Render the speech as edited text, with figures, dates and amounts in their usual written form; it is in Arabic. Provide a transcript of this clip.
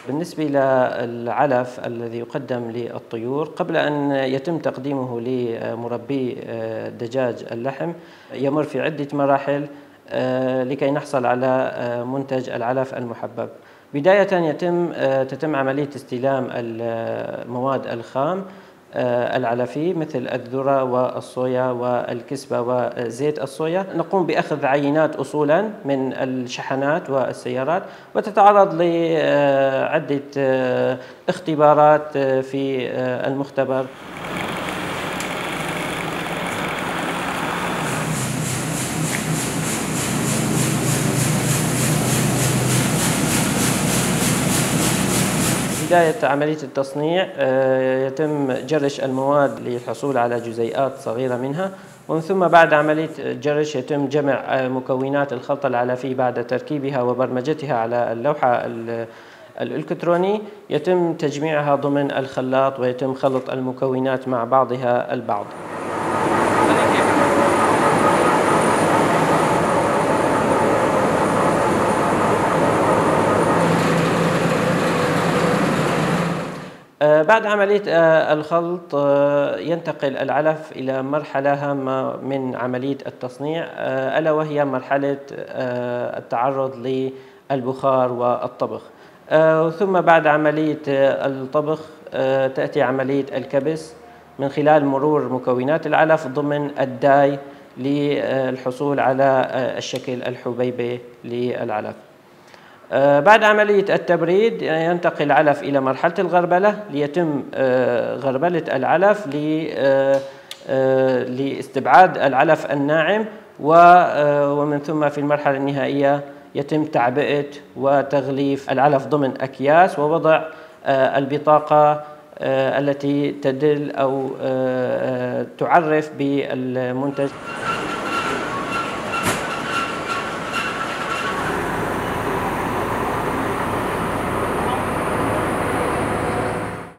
بالنسبة للعلف الذي يقدم للطيور، قبل أن يتم تقديمه لمربي دجاج اللحم يمر في عدة مراحل لكي نحصل على منتج العلف المحبب. بداية تتم عملية استلام المواد الخام العلفي مثل الذرة والصويا والكسبة وزيت الصويا. نقوم بأخذ عينات أصولا من الشحنات والسيارات، وتتعرض لعدة اختبارات في المختبر. بداية عملية التصنيع يتم جرش المواد للحصول على جزيئات صغيرة منها، ومن ثم بعد عملية الجرش يتم جمع مكونات الخلطة العلفي بعد تركيبها وبرمجتها على اللوحة الإلكتروني. يتم تجميعها ضمن الخلاط ويتم خلط المكونات مع بعضها البعض. بعد عملية الخلط ينتقل العلف إلى مرحلة هامة من عملية التصنيع، ألا وهي مرحلة التعرض للبخار والطبخ. ثم بعد عملية الطبخ تأتي عملية الكبس من خلال مرور مكونات العلف ضمن الداي للحصول على الشكل الحبيبي للعلف. بعد عملية التبريد ينتقل العلف إلى مرحلة الغربلة ليتم غربلة العلف لاستبعاد العلف الناعم، ومن ثم في المرحلة النهائية يتم تعبئة وتغليف العلف ضمن أكياس ووضع البطاقة التي تدل أو تعرف بالمنتج.